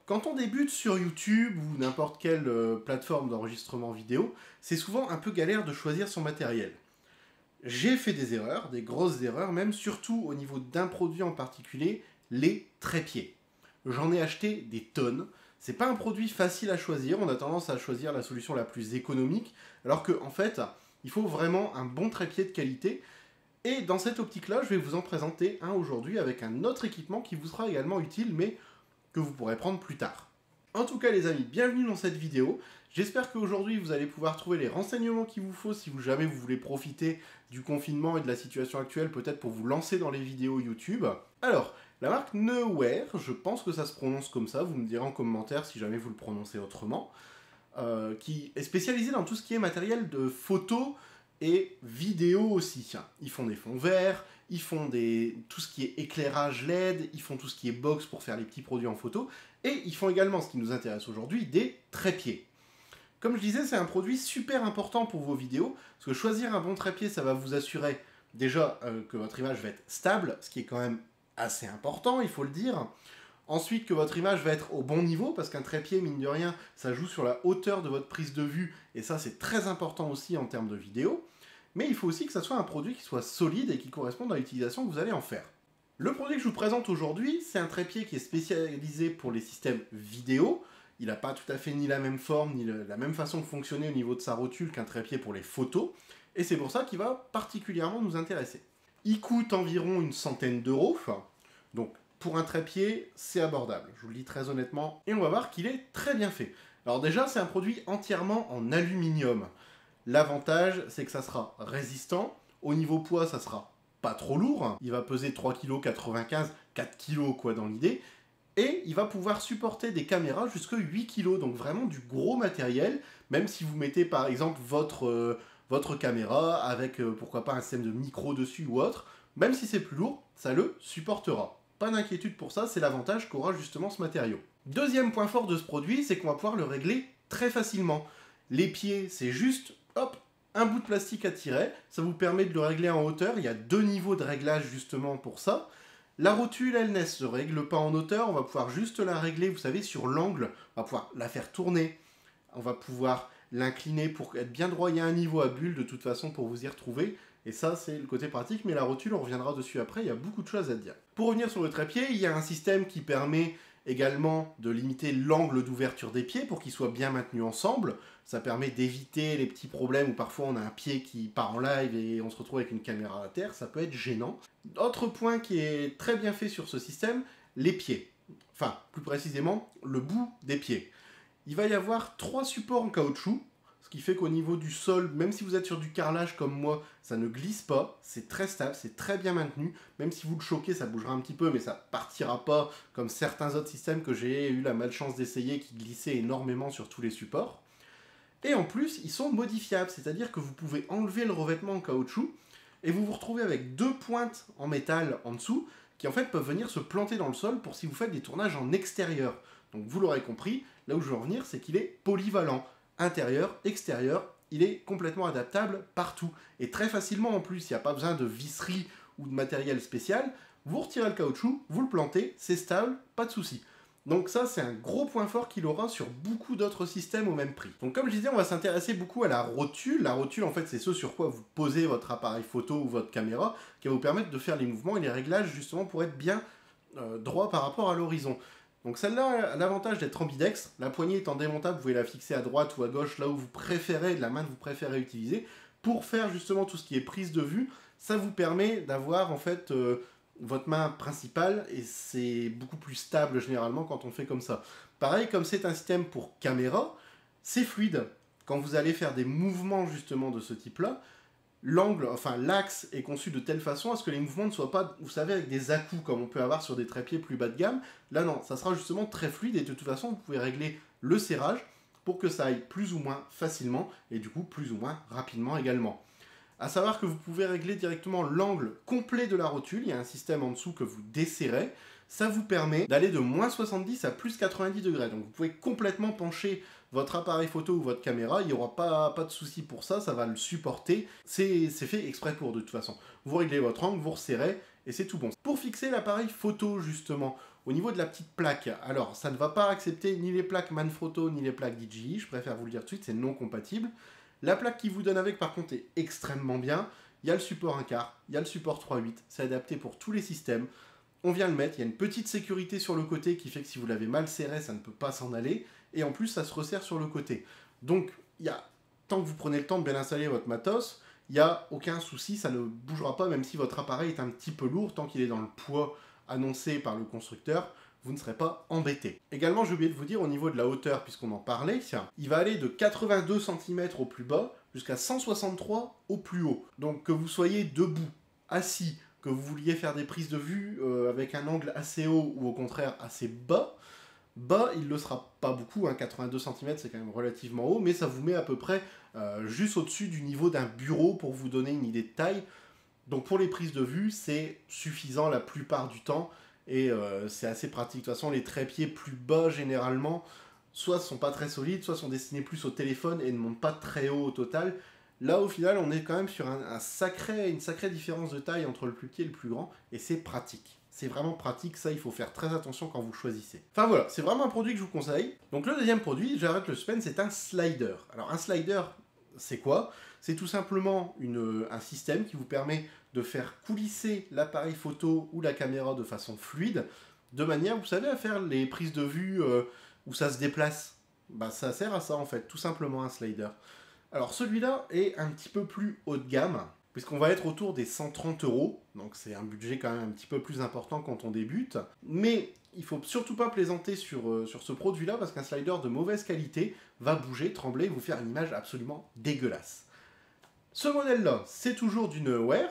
Quand on débute sur YouTube ou n'importe quelle plateforme d'enregistrement vidéo, c'est souvent un peu galère de choisir son matériel. J'ai fait des erreurs, des grosses erreurs même, surtout au niveau d'un produit en particulier, les trépieds. J'en ai acheté des tonnes. C'est pas un produit facile à choisir, on a tendance à choisir la solution la plus économique, alors qu'en fait, il faut vraiment un bon trépied de qualité. Et dans cette optique-là, je vais vous en présenter un aujourd'hui avec un autre équipement qui vous sera également utile, mais que vous pourrez prendre plus tard. En tout cas les amis, bienvenue dans cette vidéo. J'espère qu'aujourd'hui vous allez pouvoir trouver les renseignements qu'il vous faut si jamais vous voulez profiter du confinement et de la situation actuelle, peut-être pour vous lancer dans les vidéos YouTube. Alors, la marque Neewer, je pense que ça se prononce comme ça, vous me direz en commentaire si jamais vous le prononcez autrement, qui est spécialisée dans tout ce qui est matériel de photo et vidéo aussi. Ils font des fonds verts, ils font tout ce qui est éclairage LED, ils font tout ce qui est box pour faire les petits produits en photo, et ils font également, ce qui nous intéresse aujourd'hui, des trépieds. Comme je disais, c'est un produit super important pour vos vidéos, parce que choisir un bon trépied, ça va vous assurer déjà que votre image va être stable, ce qui est quand même assez important, il faut le dire. Ensuite, que votre image va être au bon niveau, parce qu'un trépied, mine de rien, ça joue sur la hauteur de votre prise de vue, et ça c'est très important aussi en termes de vidéo. Mais il faut aussi que ça soit un produit qui soit solide et qui corresponde à l'utilisation que vous allez en faire. Le produit que je vous présente aujourd'hui, c'est un trépied qui est spécialisé pour les systèmes vidéo. Il n'a pas tout à fait ni la même forme, ni la même façon de fonctionner au niveau de sa rotule qu'un trépied pour les photos. Et c'est pour ça qu'il va particulièrement nous intéresser. Il coûte environ une centaine d'euros. Donc pour un trépied, c'est abordable, je vous le dis très honnêtement. Et on va voir qu'il est très bien fait. Alors déjà, c'est un produit entièrement en aluminium. L'avantage, c'est que ça sera résistant. Au niveau poids, ça sera pas trop lourd. Il va peser 3,95 kg, 4 kg quoi dans l'idée. Et il va pouvoir supporter des caméras jusqu'à 8 kg, donc vraiment du gros matériel. Même si vous mettez par exemple votre caméra avec pourquoi pas un système de micro dessus ou autre, même si c'est plus lourd, ça le supportera. Pas d'inquiétude pour ça, c'est l'avantage qu'aura justement ce matériau. Deuxième point fort de ce produit, c'est qu'on va pouvoir le régler très facilement. Les pieds, c'est juste, hop, un bout de plastique à tirer, ça vous permet de le régler en hauteur, il y a deux niveaux de réglage justement pour ça. La rotule, elle ne se règle pas en hauteur, on va pouvoir juste la régler, vous savez, sur l'angle, on va pouvoir la faire tourner, on va pouvoir l'incliner pour être bien droit, il y a un niveau à bulle de toute façon pour vous y retrouver, et ça c'est le côté pratique, mais la rotule, on reviendra dessus après, il y a beaucoup de choses à dire. Pour revenir sur le trépied, il y a un système qui permet également de limiter l'angle d'ouverture des pieds pour qu'ils soient bien maintenus ensemble. Ça permet d'éviter les petits problèmes où parfois on a un pied qui part en live et on se retrouve avec une caméra à terre, ça peut être gênant. Autre point qui est très bien fait sur ce système, les pieds. Enfin, plus précisément, le bout des pieds. Il va y avoir 3 supports en caoutchouc, ce qui fait qu'au niveau du sol, même si vous êtes sur du carrelage comme moi, ça ne glisse pas, c'est très stable, c'est très bien maintenu, même si vous le choquez, ça bougera un petit peu, mais ça partira pas comme certains autres systèmes que j'ai eu la malchance d'essayer qui glissaient énormément sur tous les supports. Et en plus, ils sont modifiables, c'est-à-dire que vous pouvez enlever le revêtement en caoutchouc, et vous vous retrouvez avec 2 pointes en métal en dessous, qui en fait peuvent venir se planter dans le sol pour si vous faites des tournages en extérieur. Donc vous l'aurez compris, là où je veux en venir, c'est qu'il est polyvalent. Intérieur, extérieur, il est complètement adaptable partout. Et très facilement en plus, il n'y a pas besoin de visserie ou de matériel spécial. Vous retirez le caoutchouc, vous le plantez, c'est stable, pas de souci. Donc ça, c'est un gros point fort qu'il aura sur beaucoup d'autres systèmes au même prix. Donc comme je disais, on va s'intéresser beaucoup à la rotule. La rotule, en fait, c'est ce sur quoi vous posez votre appareil photo ou votre caméra, qui va vous permettre de faire les mouvements et les réglages justement pour être bien droit par rapport à l'horizon. Donc celle-là a l'avantage d'être ambidextre, la poignée étant démontable, vous pouvez la fixer à droite ou à gauche, là où vous préférez, de la main que vous préférez utiliser, pour faire justement tout ce qui est prise de vue. Ça vous permet d'avoir en fait votre main principale, et c'est beaucoup plus stable généralement quand on fait comme ça. Pareil, comme c'est un système pour caméra, c'est fluide. Quand vous allez faire des mouvements justement de ce type-là, l'angle, enfin l'axe est conçu de telle façon à ce que les mouvements ne soient pas, vous savez, avec des à-coups comme on peut avoir sur des trépieds plus bas de gamme. Là non, ça sera justement très fluide et de toute façon vous pouvez régler le serrage pour que ça aille plus ou moins facilement et du coup plus ou moins rapidement également. A savoir que vous pouvez régler directement l'angle complet de la rotule, il y a un système en dessous que vous desserrez. Ça vous permet d'aller de moins 70 à plus 90 degrés. Donc vous pouvez complètement pencher votre appareil photo ou votre caméra, il n'y aura pas de souci pour ça, ça va le supporter. C'est fait exprès pour de toute façon. Vous réglez votre angle, vous resserrez et c'est tout bon. Pour fixer l'appareil photo justement, Au niveau de la petite plaque, alors ça ne va pas accepter ni les plaques Manfrotto ni les plaques DJI, je préfère vous le dire tout de suite, c'est non compatible. La plaque qui vous donne avec par contre est extrêmement bien. Il y a le support 1/4, il y a le support 3.8, c'est adapté pour tous les systèmes. On vient le mettre, il y a une petite sécurité sur le côté qui fait que si vous l'avez mal serré, ça ne peut pas s'en aller. Et en plus, ça se resserre sur le côté. Donc, tant que vous prenez le temps de bien installer votre matos, il n'y a aucun souci, ça ne bougera pas, même si votre appareil est un petit peu lourd, tant qu'il est dans le poids annoncé par le constructeur, vous ne serez pas embêté. Également, j'ai oublié de vous dire, au niveau de la hauteur, puisqu'on en parlait, il va aller de 82 cm au plus bas jusqu'à 163 au plus haut. Donc, que vous soyez debout, assis, que vous vouliez faire des prises de vue avec un angle assez haut ou au contraire assez bas, il ne le sera pas beaucoup, 82 cm c'est quand même relativement haut, mais ça vous met à peu près juste au-dessus du niveau d'un bureau pour vous donner une idée de taille. Donc pour les prises de vue, c'est suffisant la plupart du temps et c'est assez pratique. De toute façon, les trépieds plus bas généralement, soit ne sont pas très solides, soit sont destinés plus au téléphone et ne montent pas très haut au total. Là, au final, on est quand même sur une sacrée différence de taille entre le plus petit et le plus grand, et c'est pratique. C'est vraiment pratique, ça, il faut faire très attention quand vous choisissez. Enfin voilà, c'est vraiment un produit que je vous conseille. Donc le deuxième produit, j'arrête le suspense, c'est un slider. Alors un slider, c'est quoi? C'est tout simplement un système qui vous permet de faire coulisser l'appareil photo ou la caméra de façon fluide, de manière, vous savez, à faire les prises de vue où ça se déplace. Bah, ça sert à ça en fait, tout simplement un slider. Alors celui-là est un petit peu plus haut de gamme, puisqu'on va être autour des 130 €, donc c'est un budget quand même un petit peu plus important quand on débute, mais il faut surtout pas plaisanter sur ce produit-là, parce qu'un slider de mauvaise qualité va bouger, trembler, vous faire une image absolument dégueulasse. Ce modèle-là, c'est toujours du Neoware,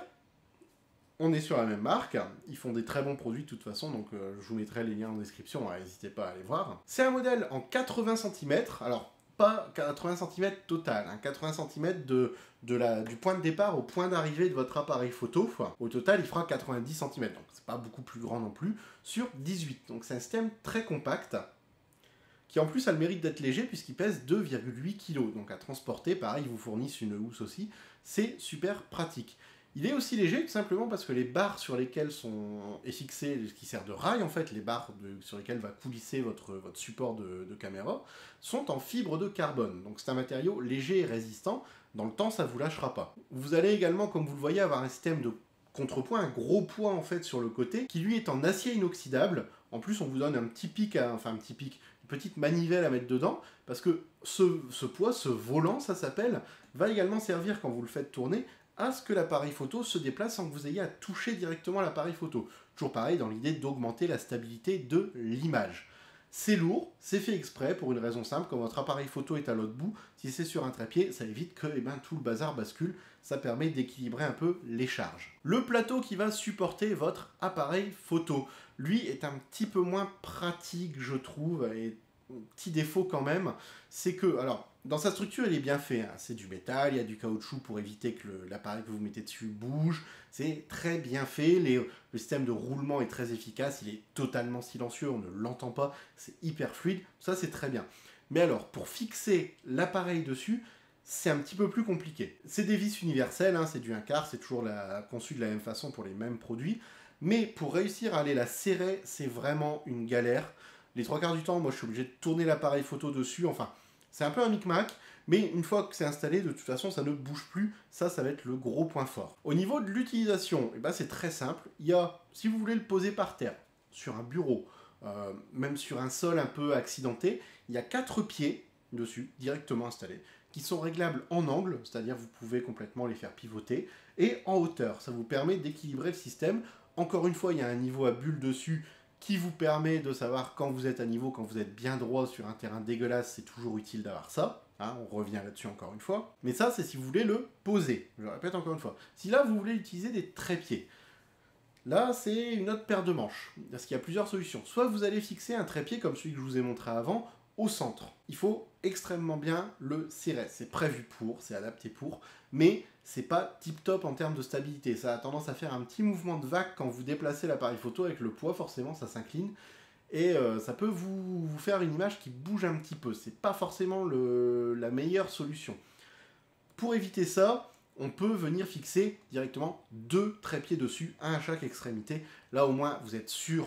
on est sur la même marque, ils font des très bons produits de toute façon, donc je vous mettrai les liens en description, n'hésitez pas à aller voir. C'est un modèle en 80 cm, alors pas 80 cm total, 80 cm du point de départ au point d'arrivée de votre appareil photo. Au total, il fera 90 cm, donc c'est pas beaucoup plus grand non plus, sur 18. Donc c'est un système très compact, qui en plus a le mérite d'être léger puisqu'il pèse 2,8 kg. Donc à transporter, pareil, ils vous fournissent une housse aussi, c'est super pratique. Il est aussi léger tout simplement parce que les barres sur lesquelles est fixé, ce qui sert de rail en fait, les barres sur lesquelles va coulisser votre support de caméra, sont en fibre de carbone. Donc c'est un matériau léger et résistant, dans le temps ça ne vous lâchera pas. Vous allez également, comme vous le voyez, avoir un système de contrepoint, un gros poids en fait sur le côté, qui lui est en acier inoxydable. En plus on vous donne un petit pic, une petite manivelle à mettre dedans, parce que ce poids, ce volant ça s'appelle, va également servir quand vous le faites tourner, à ce que l'appareil photo se déplace sans que vous ayez à toucher directement l'appareil photo. Toujours pareil dans l'idée d'augmenter la stabilité de l'image. C'est lourd, c'est fait exprès pour une raison simple, quand votre appareil photo est à l'autre bout, si c'est sur un trépied, ça évite que tout le bazar bascule, ça permet d'équilibrer un peu les charges. Le plateau qui va supporter votre appareil photo, lui est un petit peu moins pratique je trouve, et petit défaut quand même, c'est que, alors, dans sa structure, il est bien fait, c'est du métal, il y a du caoutchouc pour éviter que l'appareil que vous mettez dessus bouge, c'est très bien fait, le système de roulement est très efficace, il est totalement silencieux, on ne l'entend pas, c'est hyper fluide, ça c'est très bien. Mais alors, pour fixer l'appareil dessus, c'est un petit peu plus compliqué. C'est des vis universelles, c'est du 1/4, c'est toujours conçu de la même façon pour les mêmes produits, mais pour réussir à aller la serrer, c'est vraiment une galère. Les 3/4 du temps, moi je suis obligé de tourner l'appareil photo dessus, enfin, c'est un peu un micmac, mais une fois que c'est installé, de toute façon, ça ne bouge plus. Ça va être le gros point fort. Au niveau de l'utilisation, c'est très simple. Si vous voulez le poser par terre, sur un bureau, même sur un sol un peu accidenté, il y a 4 pieds dessus, directement installés, qui sont réglables en angle, c'est-à-dire vous pouvez complètement les faire pivoter, et en hauteur. Ça vous permet d'équilibrer le système. Encore une fois, il y a un niveau à bulle dessus, qui vous permet de savoir quand vous êtes à niveau, quand vous êtes bien droit sur un terrain dégueulasse, c'est toujours utile d'avoir ça. On revient là-dessus encore une fois. Mais ça, c'est si vous voulez le poser. Je le répète encore une fois. Si là, vous voulez utiliser des trépieds, là, c'est une autre paire de manches. Parce qu'il y a plusieurs solutions. Soit vous allez fixer un trépied comme celui que je vous ai montré avant, au centre. Il faut extrêmement bien le serrer. C'est prévu pour, c'est adapté pour, mais c'est pas tip top en termes de stabilité. Ça a tendance à faire un petit mouvement de vague quand vous déplacez l'appareil photo avec le poids, forcément ça s'incline, et ça peut vous faire une image qui bouge un petit peu. C'est pas forcément la meilleure solution. Pour éviter ça, on peut venir fixer directement 2 trépieds dessus, un à chaque extrémité. Là au moins vous êtes sûr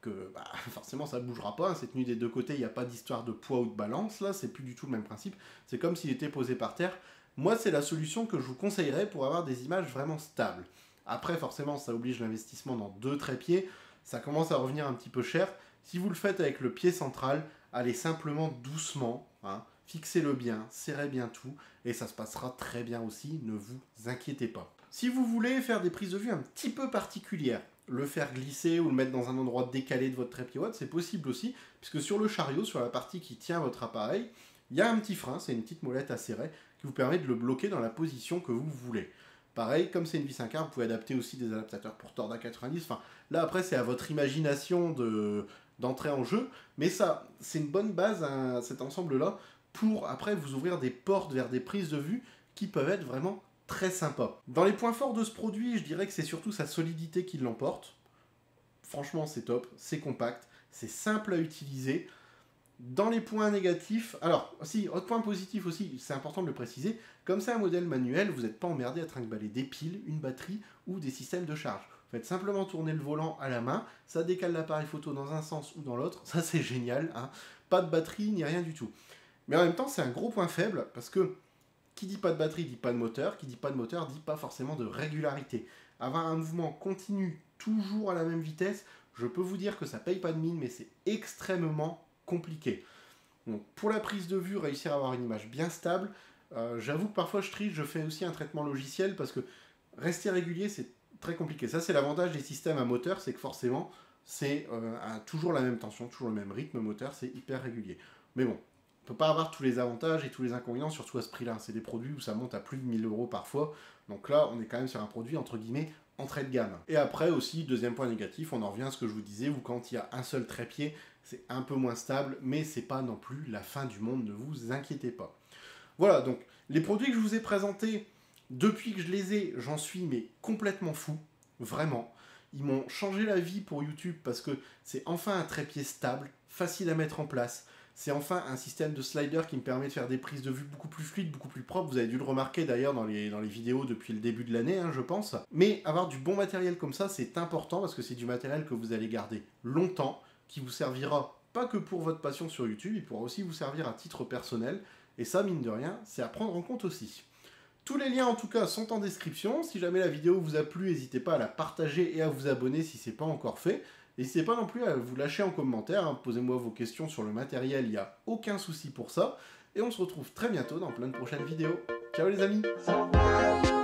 que bah, forcément ça bougera pas, hein. C'est tenu des deux côtés, il n'y a pas d'histoire de poids ou de balance, là c'est plus du tout le même principe, c'est comme s'il était posé par terre. Moi c'est la solution que je vous conseillerais pour avoir des images vraiment stables. Après forcément ça oblige l'investissement dans 2 trépieds, ça commence à revenir un petit peu cher. Si vous le faites avec le pied central, allez simplement doucement, hein, fixez-le bien, serrez bien tout, et ça se passera très bien aussi, ne vous inquiétez pas. Si vous voulez faire des prises de vue un petit peu particulières, le faire glisser ou le mettre dans un endroit décalé de votre trépied WOD, c'est possible aussi, puisque sur le chariot, sur la partie qui tient votre appareil, il y a un petit frein, c'est une petite molette à serrer, qui vous permet de le bloquer dans la position que vous voulez. Pareil, comme c'est une vis 1/4, vous pouvez adapter aussi des adaptateurs pour tordre à 90, enfin, là après c'est à votre imagination d'entrer en jeu, mais ça, c'est une bonne base, hein, cet ensemble-là, pour après vous ouvrir des portes vers des prises de vue qui peuvent être vraiment très sympas. Dans les points forts de ce produit, je dirais que c'est surtout sa solidité qui l'emporte. Franchement, c'est top, c'est compact, c'est simple à utiliser. Dans les points négatifs, alors, si, autre point positif aussi, c'est important de le préciser, comme c'est un modèle manuel, vous n'êtes pas emmerdé à trimballer des piles, une batterie ou des systèmes de charge. Vous faites simplement tourner le volant à la main, ça décale l'appareil photo dans un sens ou dans l'autre, ça c'est génial, hein. Pas de batterie ni rien du tout. Mais en même temps, c'est un gros point faible, parce que qui dit pas de batterie dit pas de moteur, qui dit pas de moteur dit pas forcément de régularité. Avoir un mouvement continu, toujours à la même vitesse, je peux vous dire que ça paye pas de mine, mais c'est extrêmement compliqué. Donc pour la prise de vue, réussir à avoir une image bien stable, j'avoue que parfois je triche, je fais aussi un traitement logiciel, parce que rester régulier c'est très compliqué. Ça c'est l'avantage des systèmes à moteur, c'est que forcément c'est toujours la même tension, toujours le même rythme moteur, c'est hyper régulier. Mais bon, on peut pas avoir tous les avantages et tous les inconvénients, surtout à ce prix-là. C'est des produits où ça monte à plus de 1000 € parfois. Donc là, on est quand même sur un produit, entre guillemets, entrée de gamme. Et après aussi, deuxième point négatif, on en revient à ce que je vous disais, où quand il y a un seul trépied, c'est un peu moins stable, mais c'est pas non plus la fin du monde, ne vous inquiétez pas. Voilà, donc les produits que je vous ai présentés, depuis que je les ai, j'en suis mais complètement fou, vraiment. Ils m'ont changé la vie pour YouTube parce que c'est enfin un trépied stable, facile à mettre en place. C'est enfin un système de slider qui me permet de faire des prises de vue beaucoup plus fluides, beaucoup plus propres. Vous avez dû le remarquer d'ailleurs dans les vidéos depuis le début de l'année, hein, je pense. Mais avoir du bon matériel comme ça, c'est important parce que c'est du matériel que vous allez garder longtemps, qui vous servira pas que pour votre passion sur YouTube, il pourra aussi vous servir à titre personnel. Et ça, mine de rien, c'est à prendre en compte aussi. Tous les liens en tout cas sont en description. Si jamais la vidéo vous a plu, n'hésitez pas à la partager et à vous abonner si ce n'est pas encore fait. N'hésitez pas non plus à vous lâcher en commentaire, hein. Posez-moi vos questions sur le matériel, il n'y a aucun souci pour ça. Et on se retrouve très bientôt dans plein de prochaines vidéos. Ciao les amis!